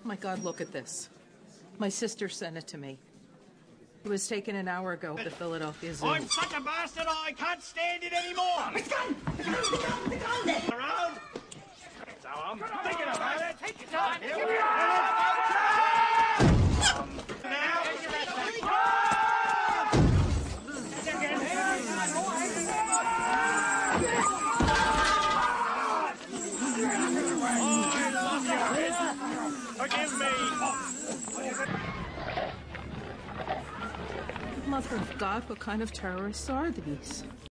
My God, look at this. My sister sent it to me. It was taken an hour ago at the Philadelphia Zoo. I'm such a bastard, I can't stand it anymore! It's gone! The gun there! Around! So I'm thinking about it. Take your time. Here we Forgive me! Mother of God, what kind of terrorists are these?